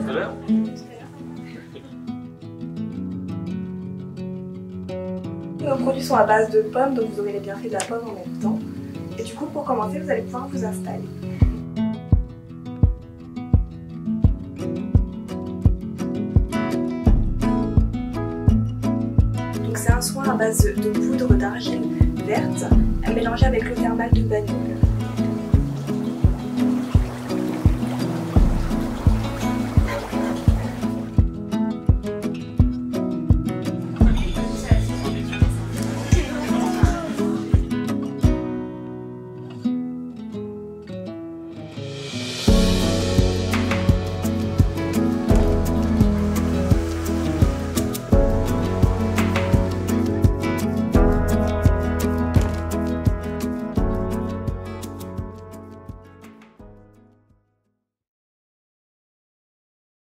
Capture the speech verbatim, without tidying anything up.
à l'heure. Nos produits sont à base de pommes, donc vous aurez les bienfaits de la pomme en même temps. Et du coup, pour commencer, vous allez pouvoir vous installer. Donc c'est un soin à base de poudre d'argile verte, mélangée avec l'eau thermale de bagnole.